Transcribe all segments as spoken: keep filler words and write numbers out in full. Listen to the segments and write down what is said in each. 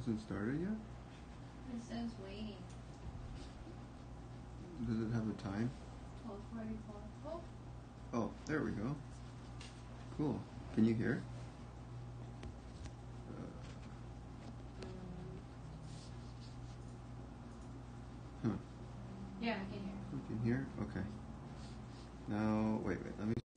Hasn't started yet? It says waiting. Does it have a time? twelve forty-four. Oh. Oh, there we go. Cool. Can you hear? Uh, huh. Yeah, I can hear. You can hear? Okay. Now, wait, wait, let me see.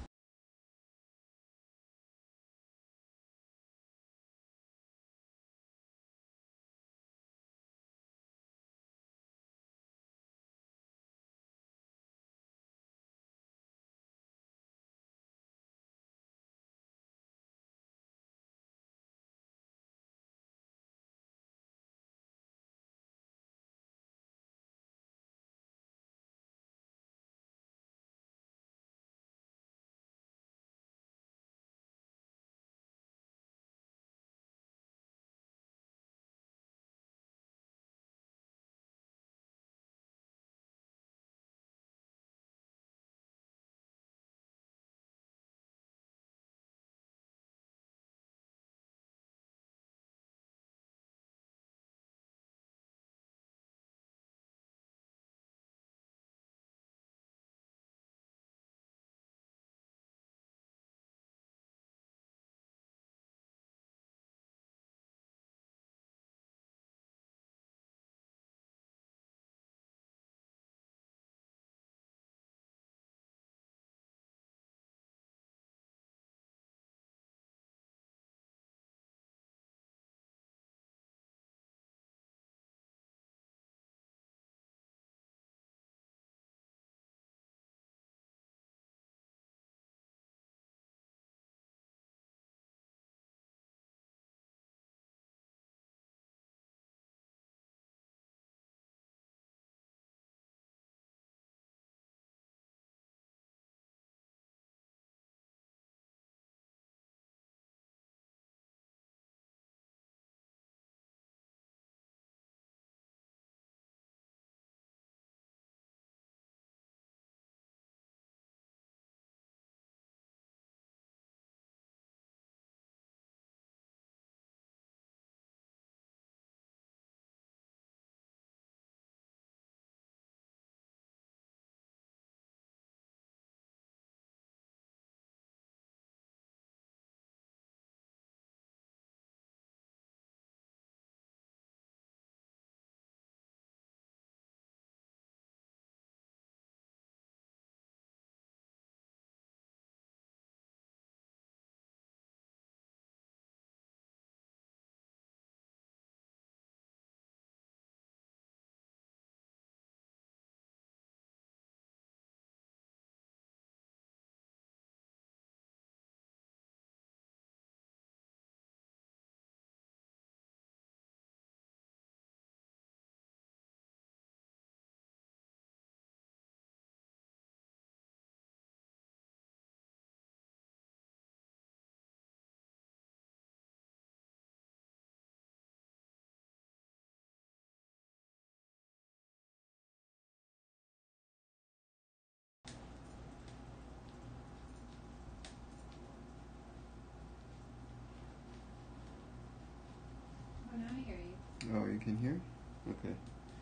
Oh, now I hear you. Oh, you can hear? Okay.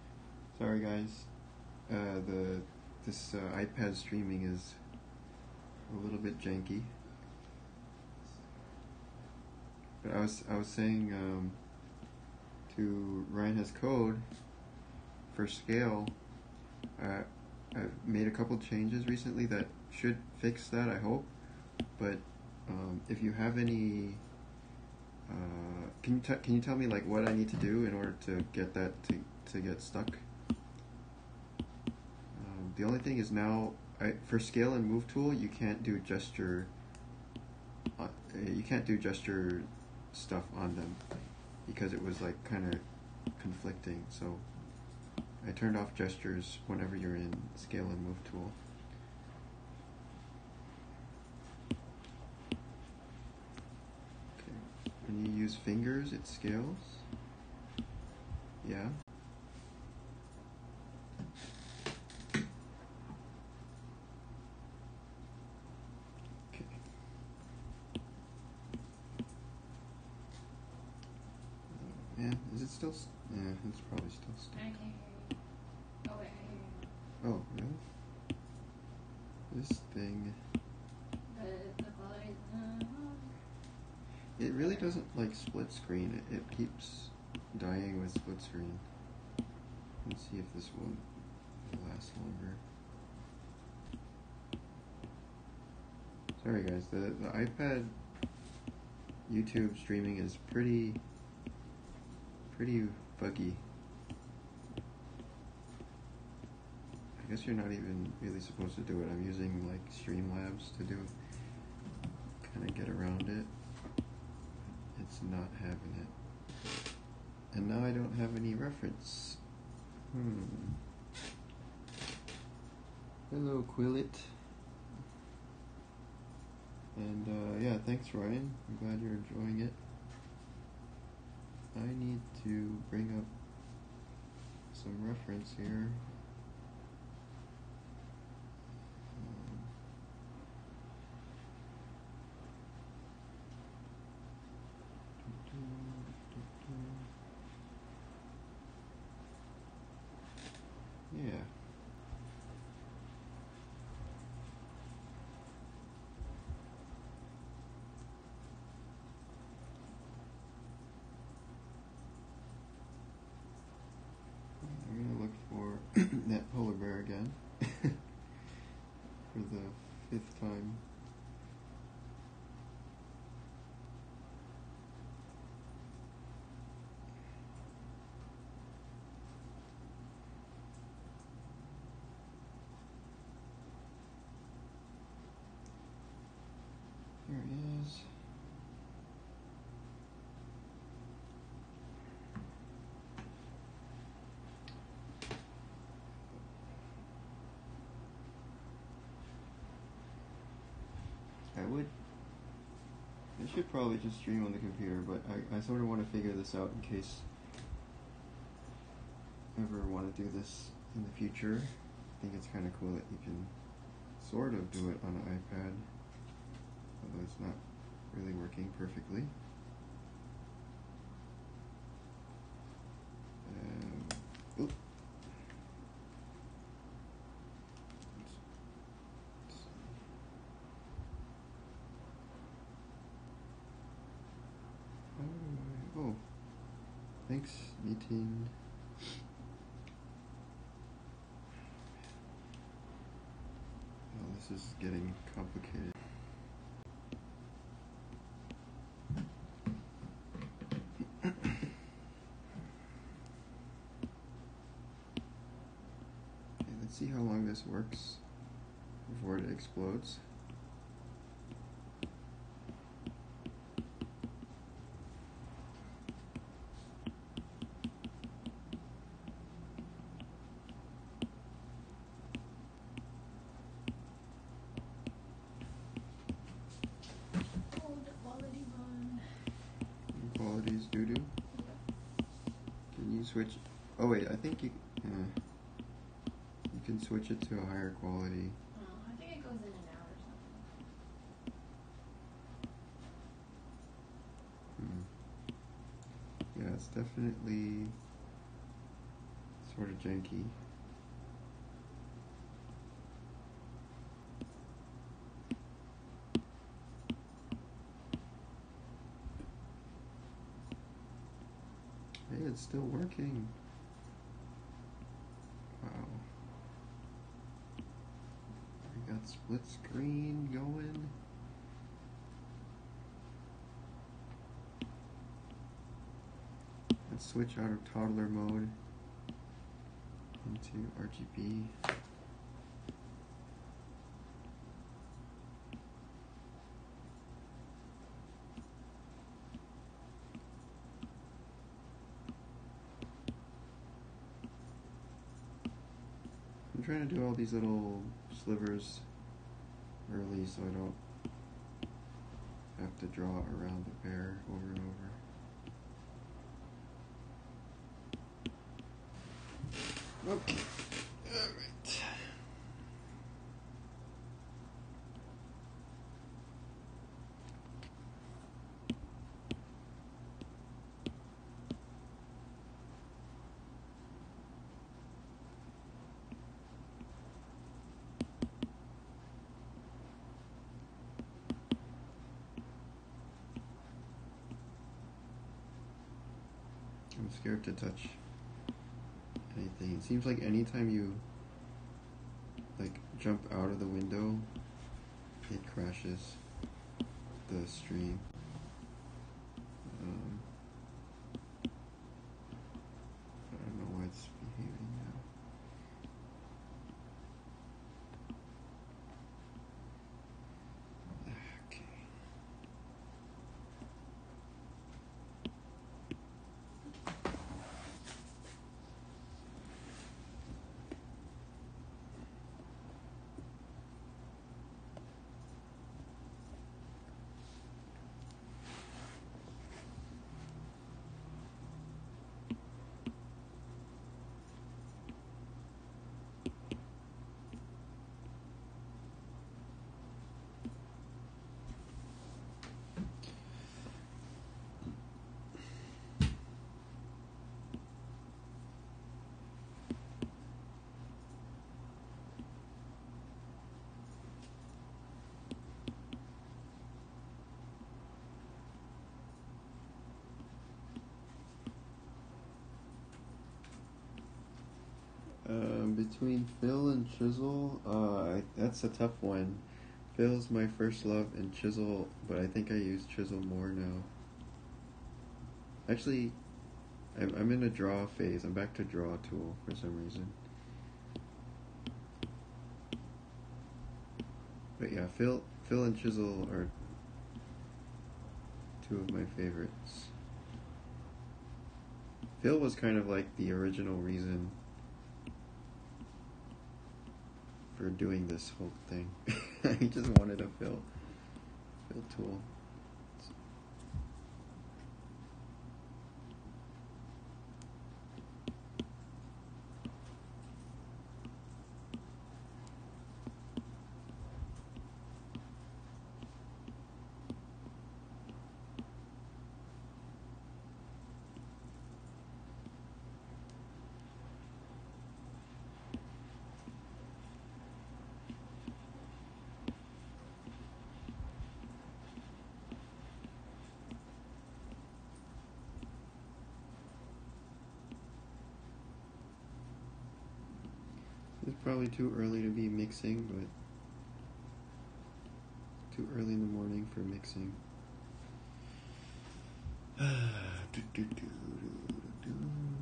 Sorry, guys. Uh, the this uh, iPad streaming is a little bit janky. But I was I was saying um, to Ryan has code for scale. Uh, I've made a couple changes recently that should fix that, I hope. But um, if you have any, uh, can you t- can you tell me like what I need to do in order to get that to to get stuck? Um, the only thing is now I, for scale and move tool, you can't do gesture. Uh, you can't do gesture stuff on them because it was like kind of conflicting. So I turned off gestures whenever you're in scale and move tool. Okay. When you use fingers, it scales. Yeah. Okay. Oh, man. It's still, st yeah, it's probably still stuck. I can't hear you. Oh wait, I hear you now. Oh, really? This thing. But the quality. Uh, It really doesn't like split screen. It, it keeps dying with split screen. Let's see if this one will last longer. Sorry guys, the, the iPad YouTube streaming is pretty, pretty buggy. I guess you're not even really supposed to do it. I'm using like Streamlabs to do, kind of get around it. It's not having it. And now I don't have any reference. Hmm. Hello, Quillet. And uh, yeah, thanks Ryan. I'm glad you're enjoying it. I need to bring up some reference here. Um, yeah. I'm gonna look for that polar bear again for the fifth time. There it is. I would. I should probably just stream on the computer, but I, I sort of want to figure this out in case I ever want to do this in the future. I think it's kind of cool that you can sort of do it on an iPad, although it's not really working perfectly. Um, oop. Oh, thanks, meeting. Oh, this is getting complicated. Okay, let's see how long this works before it explodes. Qualities doo-doo. Can you switch? Oh wait, I think you uh, you can switch it to a higher quality. oh, I think it goes in and out or something. Hmm. Yeah, it's definitely sort of janky. Hey, it's still working. Wow. We got split screen going. Let's switch out of toddler mode into R G B. I'm trying to do all these little slivers early so I don't have to draw around the bear over and over. Okay, alright. I'm scared to touch anything. It seems like anytime you like jump out of the window, it crashes the stream. Um, I don't know why it's behaving now. Okay. Um, between Phil and Chisel, uh, I, that's a tough one. Phil's my first love and Chisel, but I think I use Chisel more now. Actually, I'm, I'm in a draw phase. I'm back to draw tool for some reason. But yeah, Phil, Phil and Chisel are two of my favorites. Phil was kind of like the original reason for doing this whole thing. He just wanted a Phil, Phil tool. It's probably too early to be mixing, but too early in the morning for mixing. do, do, do, do, do.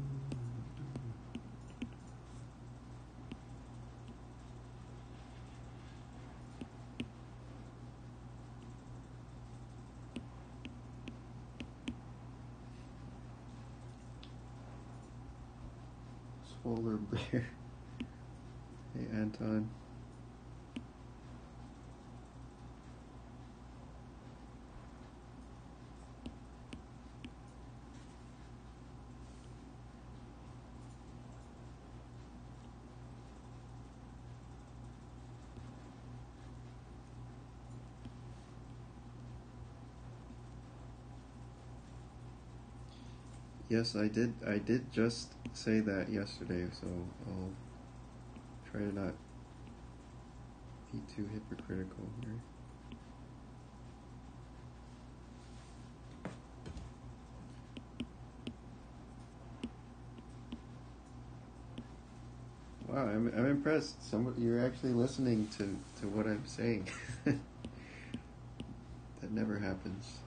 Polar bear. Hey Anton. Yes, I did. I did just say that yesterday, so I'll try to not be too hypocritical here. Wow, I'm I'm impressed. Somebody, you're actually listening to, to what I'm saying. That never happens.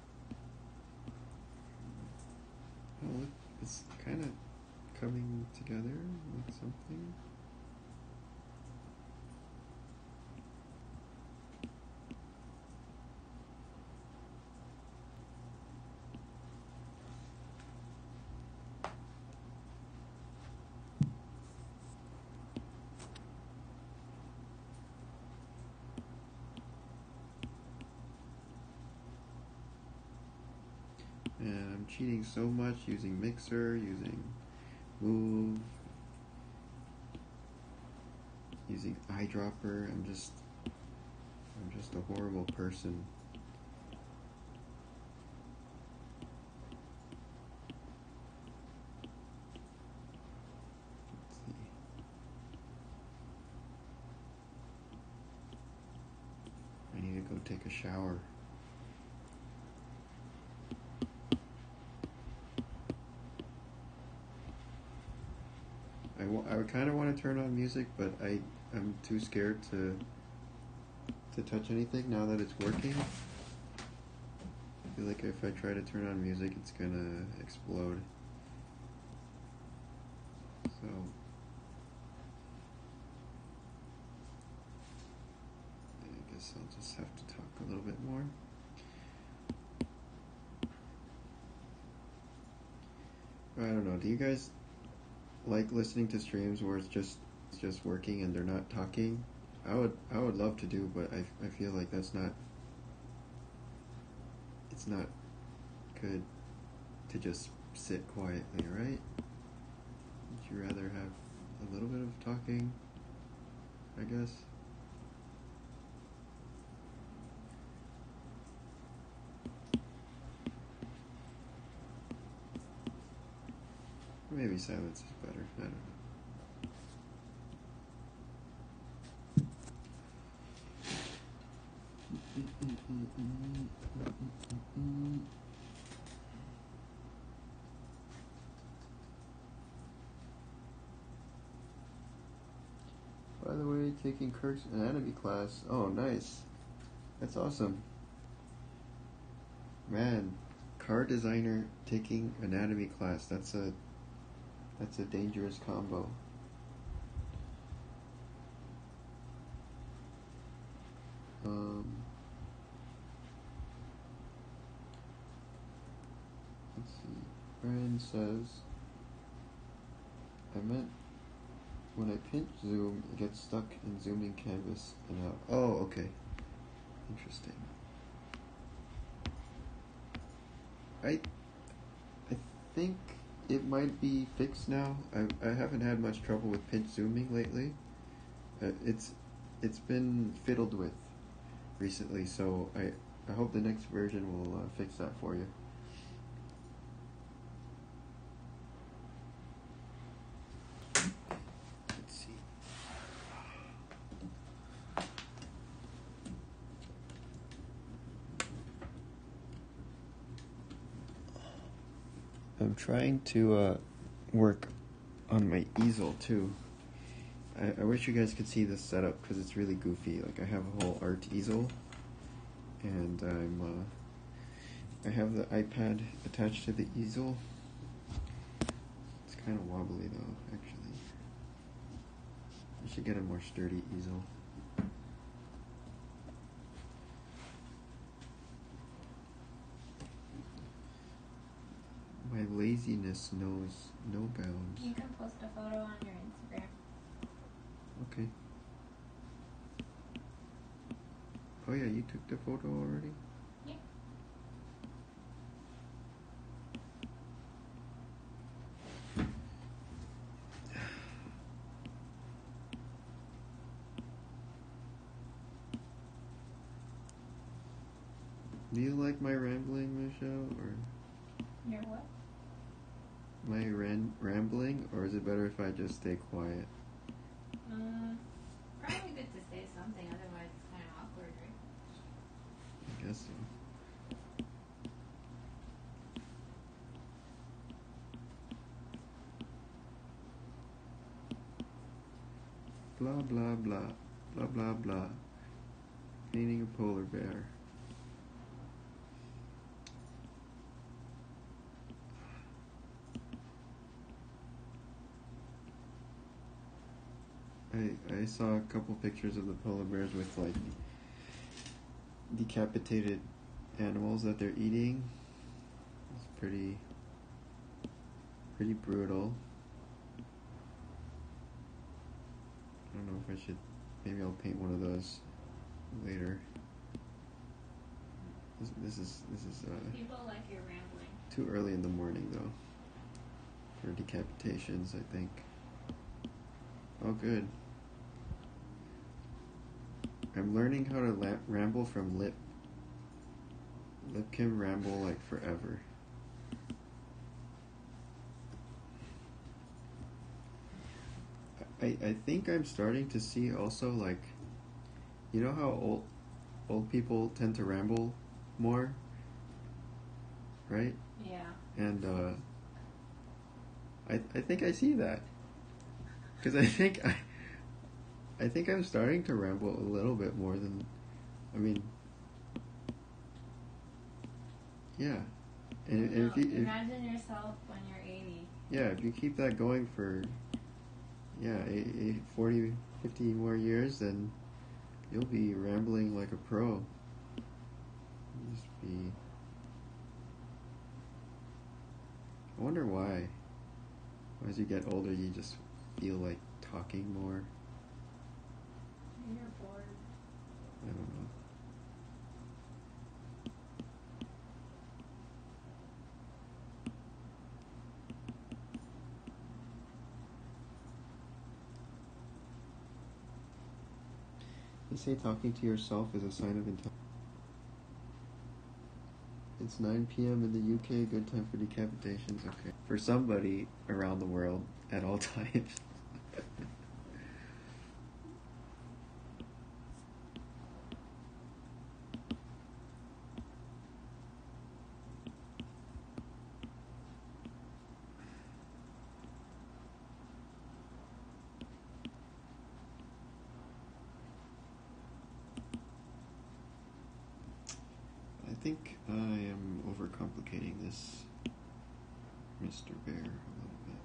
Oh, look, it's kind of coming together like something. And I'm cheating so much using Mixer, using Move, using eyedropper. I'm just, I'm just a horrible person. Let's see. I need to go take a shower. kind of want to turn on music, but I I'm too scared to to touch anything now that it's working. I feel like if I try to turn on music, it's gonna explode. So I guess I'll just have to talk a little bit more. I don't know. Do you guys like listening to streams where it's just it's just working and they're not talking? I would I would love to do, but I, I feel like that's not it's not good to just sit quietly, right? Would you rather have a little bit of talking, I guess? Maybe silence is better. I don't know. By the way, taking Kirk's anatomy class. Oh, nice. That's awesome. Man, car designer taking anatomy class. That's a that's a dangerous combo. Um, let's see. Brian says, I meant when I pinch zoom, it gets stuck in zooming canvas and out. Oh, okay. Interesting. I I think it might be fixed now. I I haven't had much trouble with pinch zooming lately. Uh, it's it's been fiddled with recently, so I I hope the next version will uh, fix that for you. Let's see. I'm trying to uh, work on my easel too. I, I wish you guys could see this setup because it's really goofy. Like I have a whole art easel, and I'm uh, I have the iPad attached to the easel. It's kind of wobbly though, actually. I should get a more sturdy easel. My laziness knows no bounds. You can post a photo on your Instagram. Okay. Oh yeah, you took the photo already? Yeah. Do you like my rambling, Michelle, or Your what? my ran- rambling, or is it better if I just stay quiet? Um, probably good to say something, otherwise it's kind of awkward, right? I guess so. Blah blah blah, blah blah blah. Painting a polar bear. I I saw a couple pictures of the polar bears with like decapitated animals that they're eating. It's pretty pretty brutal. I don't know if I should. Maybe I'll paint one of those later. This, this is this is uh, People like your rambling. too early in the morning though for decapitations, I think. Oh, good. I'm learning how to la- ramble from Lip. Lip can ramble like forever. I I think I'm starting to see also like, you know how old old people tend to ramble more, right? Yeah. And uh, I I think I see that. Because I think I, I think I'm starting to ramble a little bit more than, I mean, yeah. And, and No, if you, if, imagine yourself when you're eighty. yeah, if you keep that going for, yeah, eight, eight, forty, fifty more years, then you'll be rambling like a pro. You'll just be. I wonder why. As you get older, you just feel like talking more. You're bored. I don't know. They say talking to yourself is a sign of intelligence. It's nine p.m. in the U K, good time for decapitations. Okay. For somebody around the world at all times. I think I am overcomplicating this, Mister Bear, a little bit.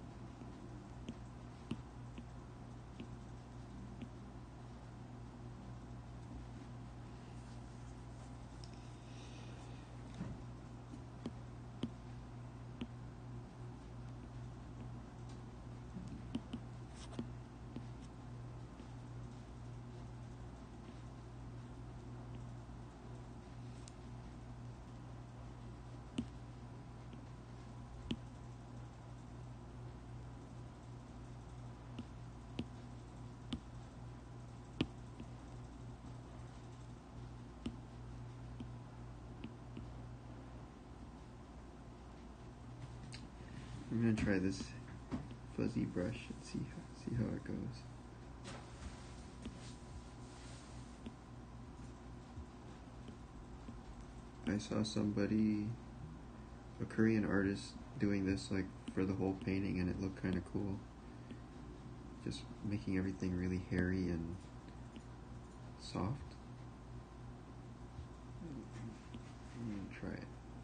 I'm gonna try this fuzzy brush and see see how it goes. I saw somebody, a Korean artist, doing this like for the whole painting, and it looked kind of cool. Just making everything really hairy and soft. I'm gonna try it.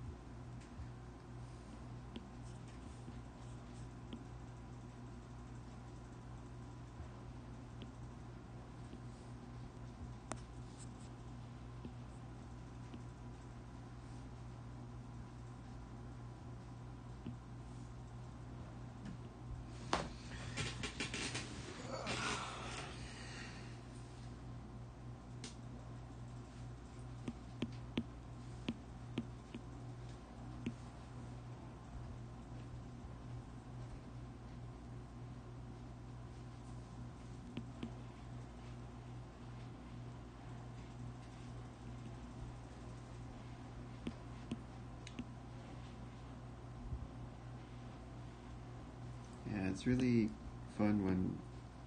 Yeah, it's really fun when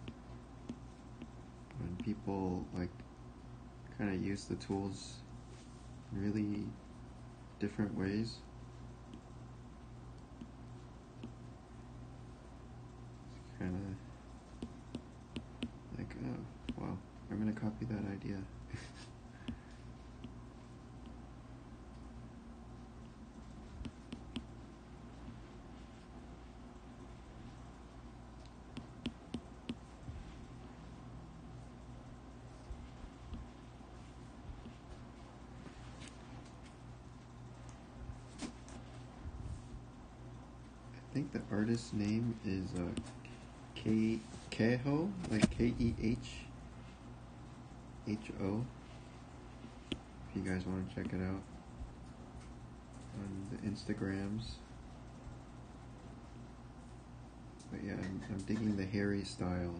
when people like kind of use the tools in really different ways. It's kind of like, oh, wow, I'm gonna copy that idea. I think the artist's name is uh, K Keho, like K E H H O. If you guys want to check it out on the Instagrams. But yeah, I'm, I'm digging the hairy style.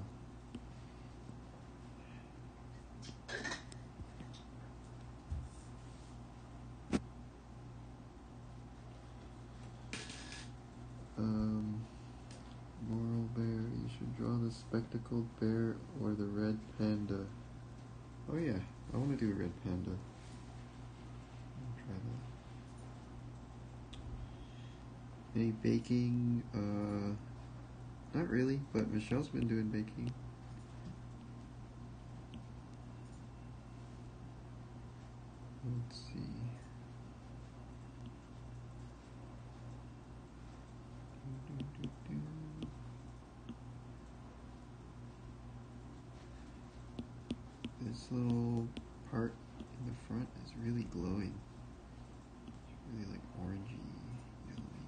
Um, moral bear, you should draw the spectacled bear or the red panda. Oh yeah, I want to do a red panda. I'll try that. Any baking, uh, Not really, but Michelle's been doing baking. Let's see. This little part in the front is really glowing. It's really like orangey, yellowy.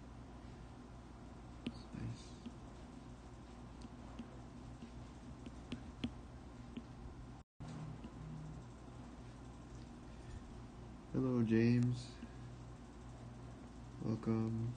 It's nice. Hello, James. Welcome.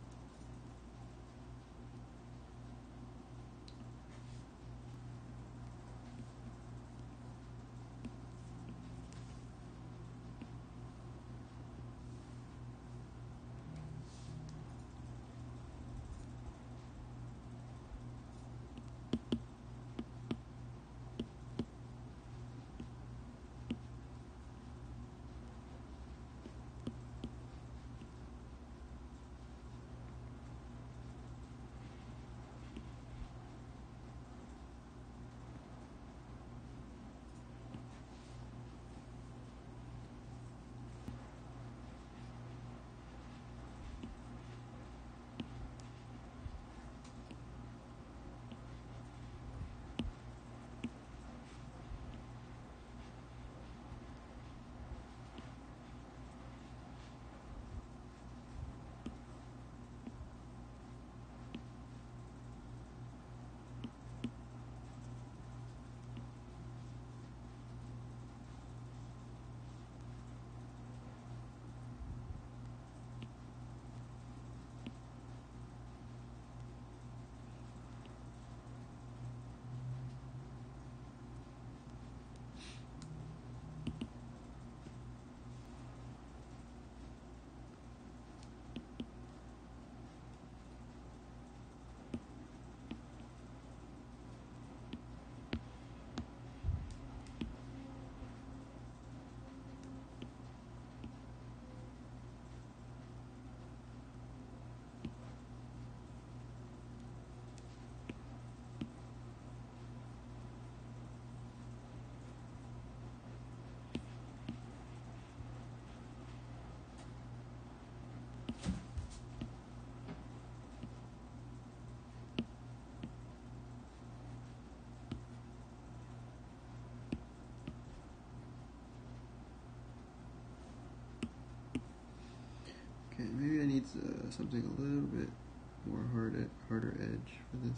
Okay, maybe I need uh, something a little bit more hard, ed harder edge for this.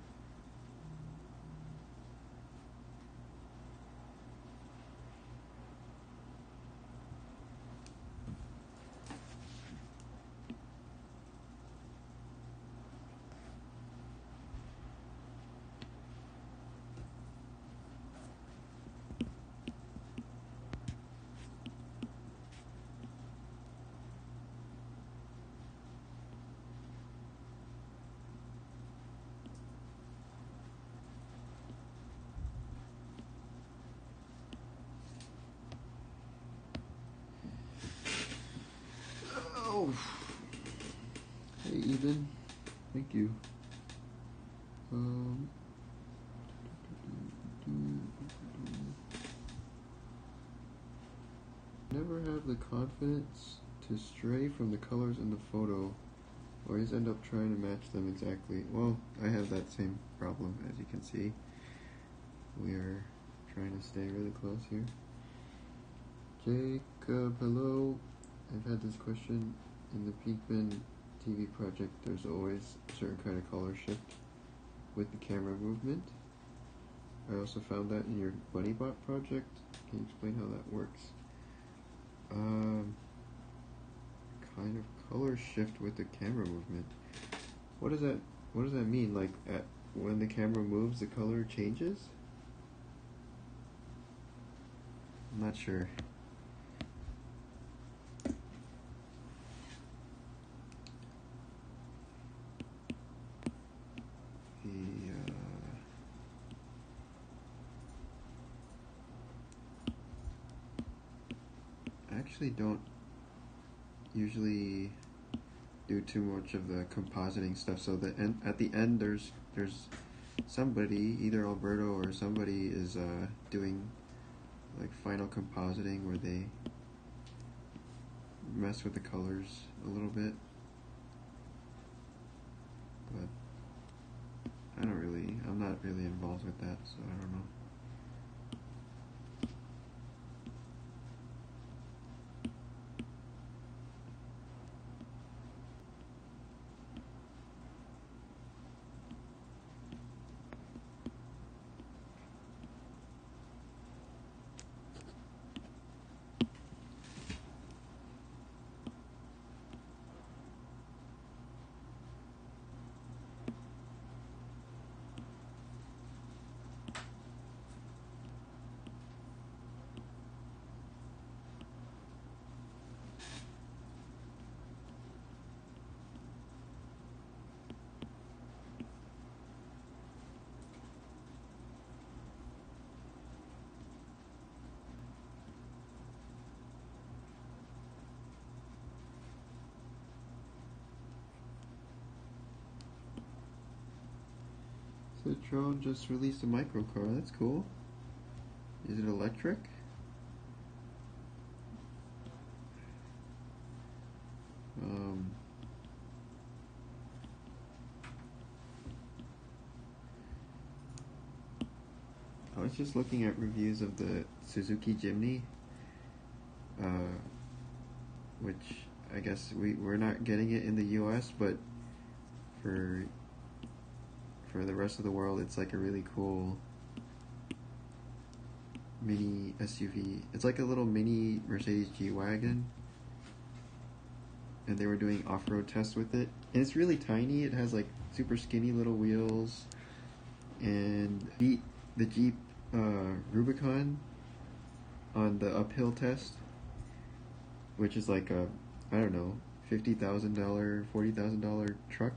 Oh, hey, Ethan. Thank you. Um, never have the confidence to stray from the colors in the photo. Always end up trying to match them exactly. Well, I have that same problem, as you can see. We are trying to stay really close here. Jacob, hello. I've had this question in the Pinkman T V project. There's always a certain kind of color shift with the camera movement. I also found that in your BunnyBot project. Can you explain how that works? Um, kind of color shift with the camera movement. What does that What does that mean? Like at when the camera moves, the color changes? I'm not sure. The uh, I actually don't usually do too much of the compositing stuff. So the end, at the end, there's there's somebody, either Alberto or somebody, is uh, doing like final compositing where they mess with the colors a little bit. But I don't really, I'm not really involved with that, so I don't know. So Citroen just released a microcar. That's cool. Is it electric? Um, I was just looking at reviews of the Suzuki Jimny, uh, which I guess we, we're not getting it in the U S, but for for the rest of the world, it's like a really cool mini S U V. It's like a little mini Mercedes G-Wagon, and they were doing off-road tests with it. And it's really tiny. It has like super skinny little wheels, and beat the Jeep uh, Rubicon on the uphill test, which is like a, I don't know, fifty thousand dollars, forty thousand dollars truck.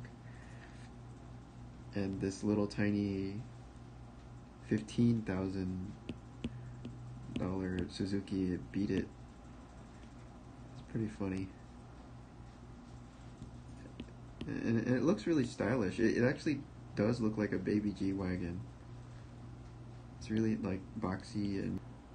And this little tiny fifteen thousand dollars Suzuki beat it. It's pretty funny. And, and it looks really stylish. It, it actually does look like a baby G-Wagon. It's really like boxy and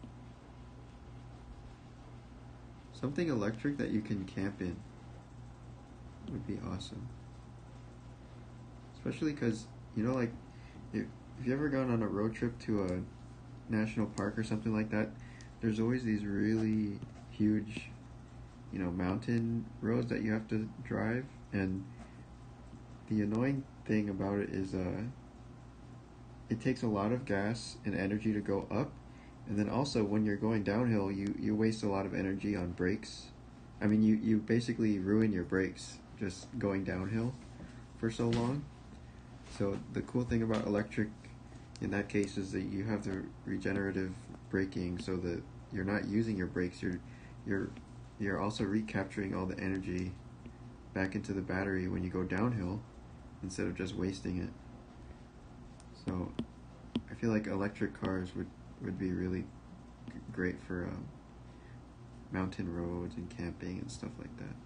something electric that you can camp in would be awesome. Especially because, you know, like, if, if you ever gone on a road trip to a national park or something like that, there's always these really huge, you know, mountain roads that you have to drive, and the annoying thing about it is uh, it takes a lot of gas and energy to go up, and then also when you're going downhill, you, you waste a lot of energy on brakes. I mean, you, you basically ruin your brakes just going downhill for so long. So the cool thing about electric in that case is that you have the regenerative braking, so that you're not using your brakes. You're you're you're also recapturing all the energy back into the battery when you go downhill instead of just wasting it. So I feel like electric cars would, would be really g- great for um, mountain roads and camping and stuff like that.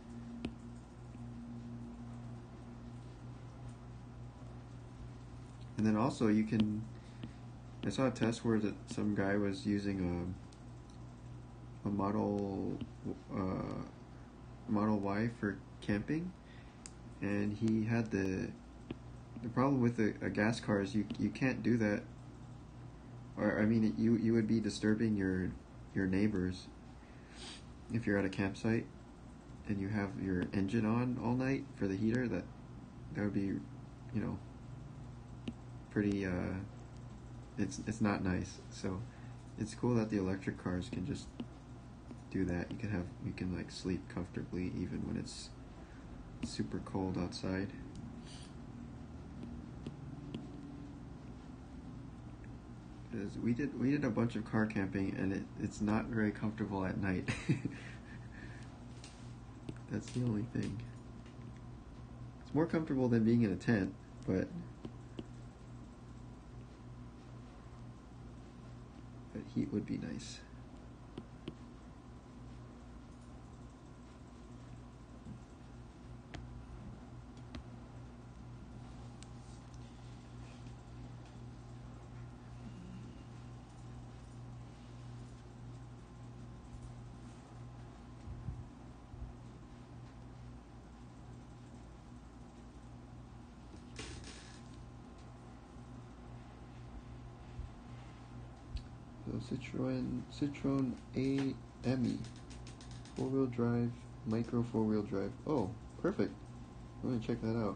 And then also you can, I saw a test where that some guy was using a, a Model, uh, Model Y for camping, and he had the, the problem with a, a gas car is you, you can't do that, or I mean you, you would be disturbing your, your neighbors if you're at a campsite and you have your engine on all night for the heater. That, that would be, you know, pretty uh it's it's not nice. So it's cool that the electric cars can just do that. You can have you can like sleep comfortably even when it's super cold outside. Because we did we did a bunch of car camping, and it, it's not very comfortable at night. That's the only thing. It's more comfortable than being in a tent, but but heat would be nice. Citroen Citroen A M E four-wheel drive, micro four-wheel drive. Oh, perfect. I'm gonna check that out.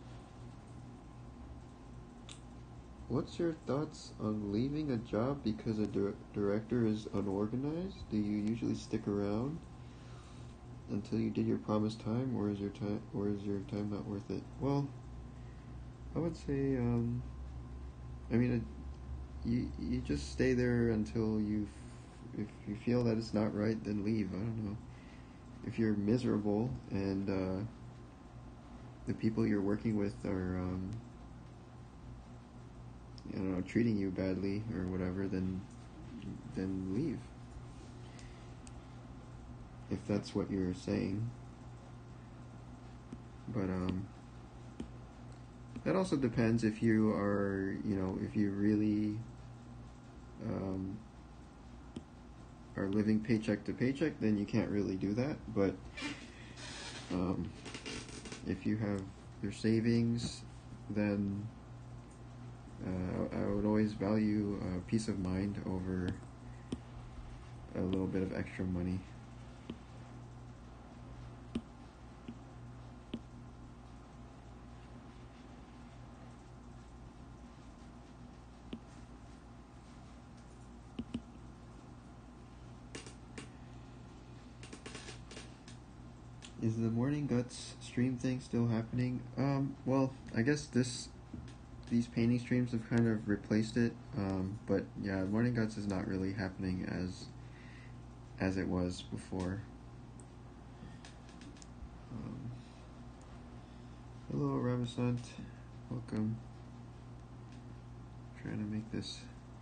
What's your thoughts on leaving a job because a dir- director is unorganized? Do you usually stick around until you did your promised time, or is your time, or is your time not worth it? Well, I would say, um, I mean, it, you you just stay there until you, f- if you feel that it's not right, then leave. I don't know. If you're miserable and uh, the people you're working with are, um, I don't know, treating you badly or whatever, then then leave. If that's what you're saying. But um, that also depends if you are, you know, if you really um, are living paycheck to paycheck, then you can't really do that. But um, if you have your savings, then uh, I would always value uh, peace of mind over a little bit of extra money. Is the Morning Guts stream thing still happening? Um, well, I guess this these painting streams have kind of replaced it. Um, but yeah, Morning Guts is not really happening as as it was before. Um, hello, Ravissant. Welcome. Trying to make this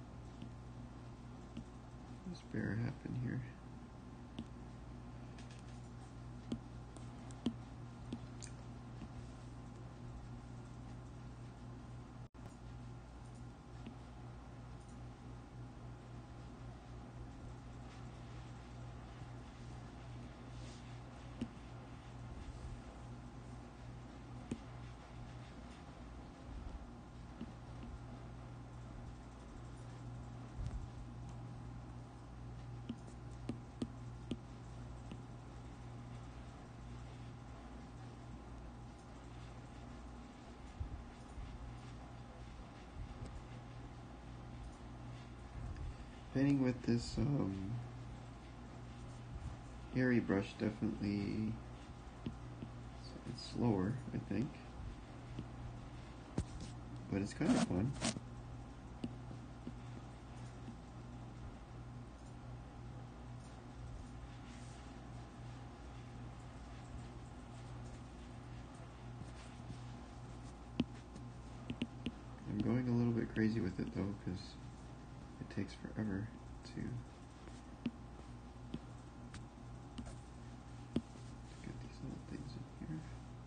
this bear happen here. Painting with this um, hairy brush definitely it's slower, I think, but it's kind of fun. I'm going a little bit crazy with it though, because it takes forever to get these little things in here.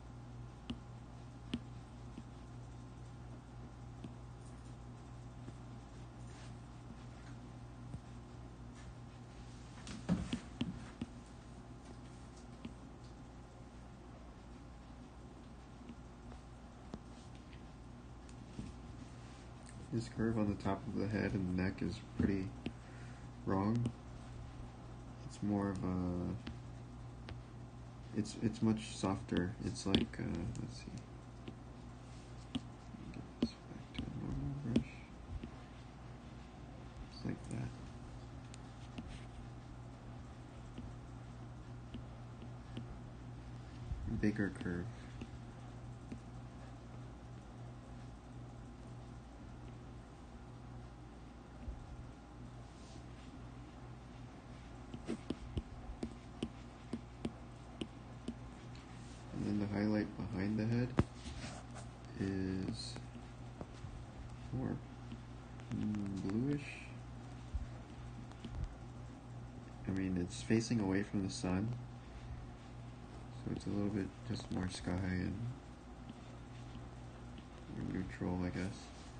This curve on the top of the head and the neck is pretty wrong. It's more of a, it's it's much softer. It's like, uh, let's see. Get this back to a normal brush. It's like that. Bigger curve. And then the highlight behind the head is more bluish. I mean, it's facing away from the sun, so it's a little bit just more sky and more neutral, I guess.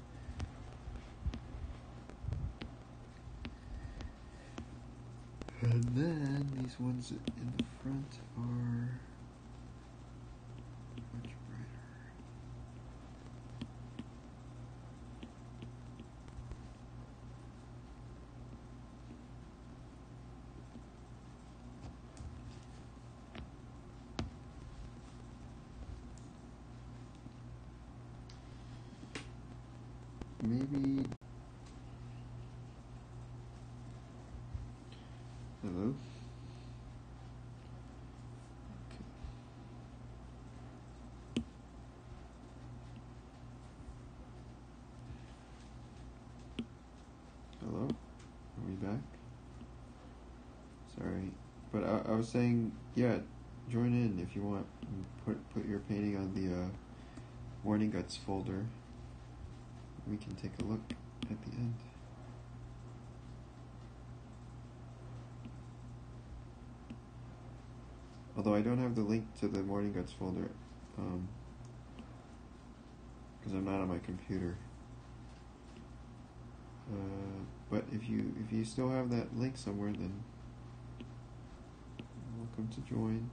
And then these ones in the front are much brighter. maybe. Hello? Okay. Hello? Are we back? Sorry. But I, I was saying, yeah, join in if you want. Put put your painting on the uh, Morning Guts folder. We can take a look at the end. Although I don't have the link to the Morning Guts folder, um, because I'm not on my computer. Uh, but if you if you still have that link somewhere, then welcome to join.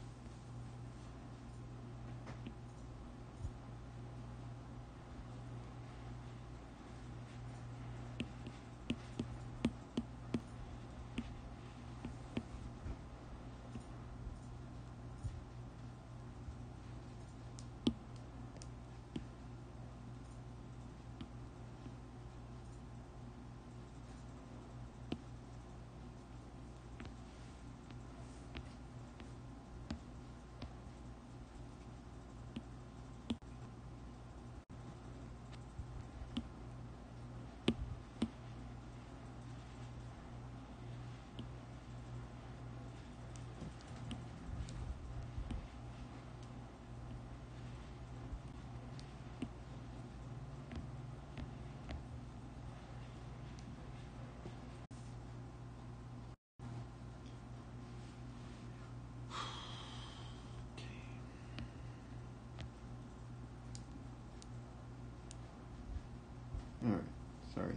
Alright, sorry.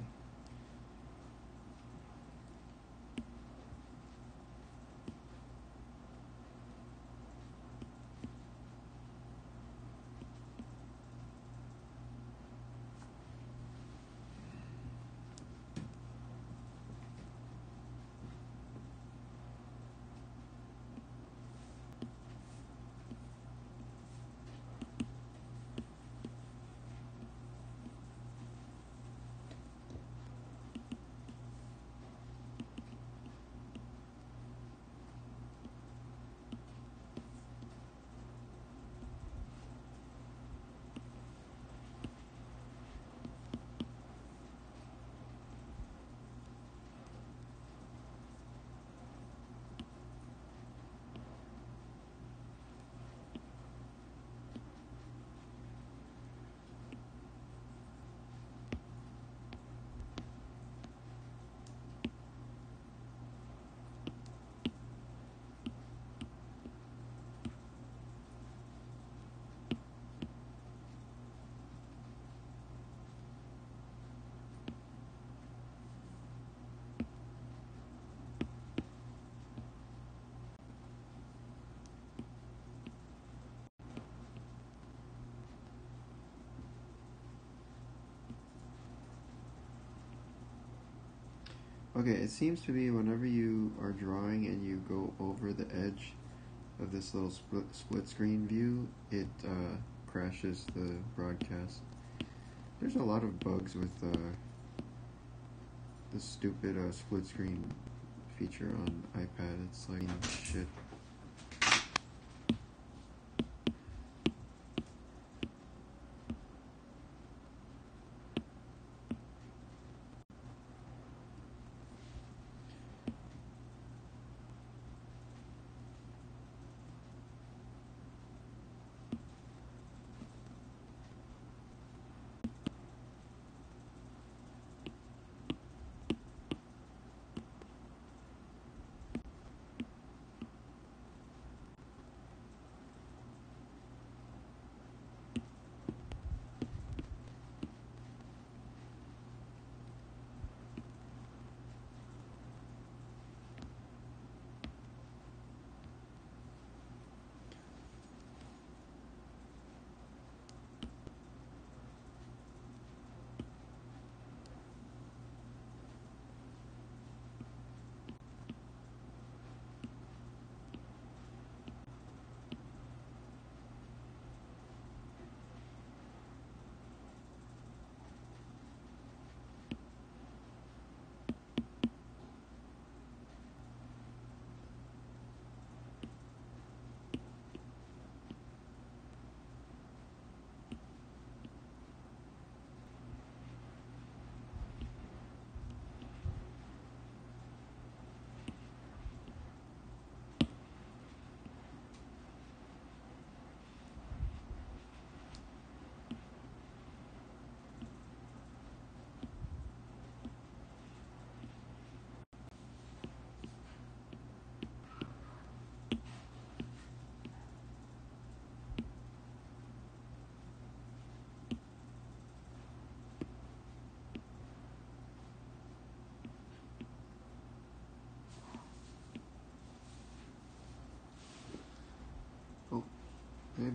Okay, it seems to be whenever you are drawing and you go over the edge of this little split, split screen view, it uh, crashes the broadcast. There's a lot of bugs with uh, this stupid uh, split screen feature on iPad. It's like shit.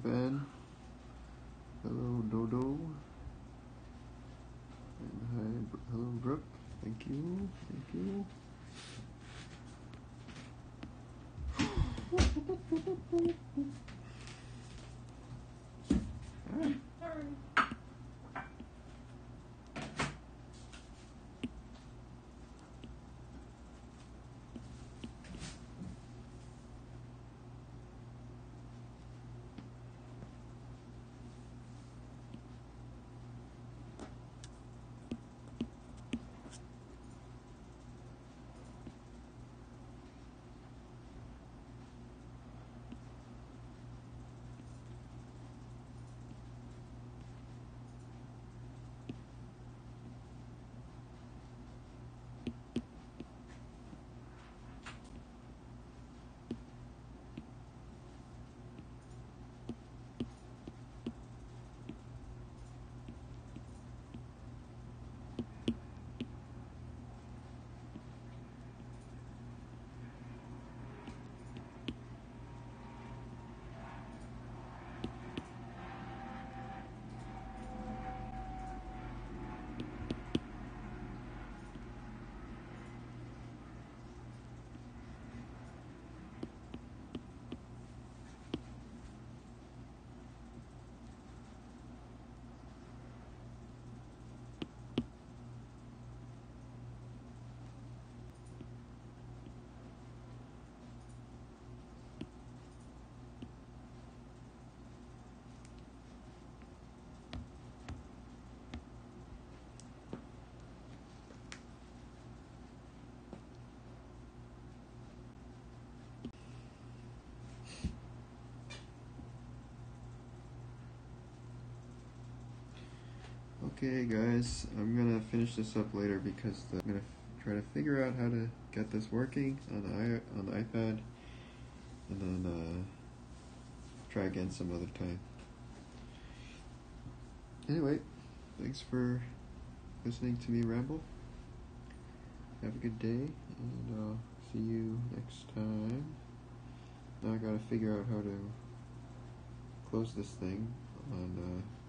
Van. Hello, Dodo. And hi, hello, Brooke. Thank you. Thank you. Okay, guys, I'm gonna finish this up later because the, I'm gonna f- try to figure out how to get this working on the i on the iPad, and then uh, try again some other time. Anyway, thanks for listening to me ramble. Have a good day, and I'll see you next time. Now I gotta figure out how to close this thing on. Uh,